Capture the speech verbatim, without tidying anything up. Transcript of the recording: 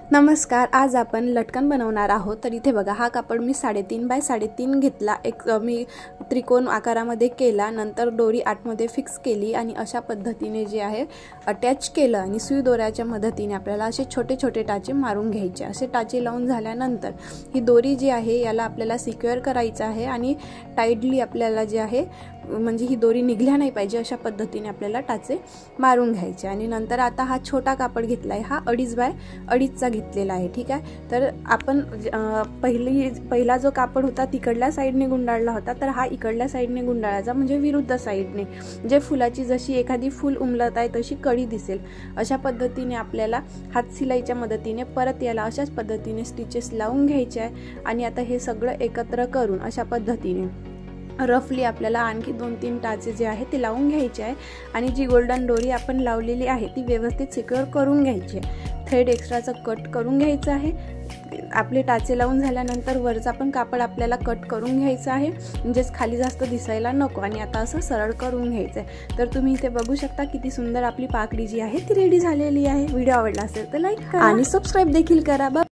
नमस्कार, आज आपण लटकन बनवणार आहोत। तर इथे बघा, हा कापड मी साडेतीन बाय साडेतीन घेतला, एक मी त्रिकोण आकारामध्ये केला, नंतर दोरी आतमध्ये फिक्स केली आणि अशा पद्धतीने जे आहे अटॅच केलं आणि सुई दोऱ्याच्या मदतीने आपल्याला असे छोटे छोटे टाचे मारून घ्यायचे। असे टाचे लावून झाल्यानंतर ही दोरी जी आहे याला आपल्याला सिक्युअर करायचं आहे आणि टाइटली आपल्याला जे आहे म्हणजे ही दोरी निघल्या नाही पाहिजे अशा पद्धतीने आपल्याला टाचे मारून घ्यायचे। आणि नंतर आता हा छोटा कापड घेतलाय, हा अडीच बाय अडीचचा घेतलेला आहे, ठीक आहे। तर आपण पहिली पहिला जो कापड होता तिकडल्या साईडने गुंडाळला होता, तर हा इकडल्या साईडने गुंडाळायचा, म्हणजे विरुद्ध साईडने, जे फुलाची जशी एखादी फूल उमलत आहे तशी कळी दिसेल अशा पद्धतीने आपल्याला हात शिलाईच्या मदतीने परत याला अशाच पद्धतीने स्टिचेस लावून घ्यायचे आहे। आणि आता हे सगळं एकत्र करून अशा पद्धतीने रफली आपल्याला आणखी दोन तीन टाचे जे आहे ते लावून घ्यायचे आहे आणि जी गोल्डन दोरी आपण लावलेली आहे ती व्यवस्थित सिक्युअर करून घ्यायची आहे। थ्रेड एक्स्ट्राचं कट करून घ्यायचं आहे। आपले टाचे लावून झाल्यानंतर वरचा पण कापड आपल्याला कट करून घ्यायचं आहे, म्हणजेच खाली जास्त दिसायला नको। आणि आता असं सरळ करून घ्यायचं आहे। तर तुम्ही इथे बघू शकता किती सुंदर आपली पाकळी जी आहे ती रेडी झालेली आहे। व्हिडिओ आवडला असेल तर लाईक करा आणि सबस्क्राईब देखील करा।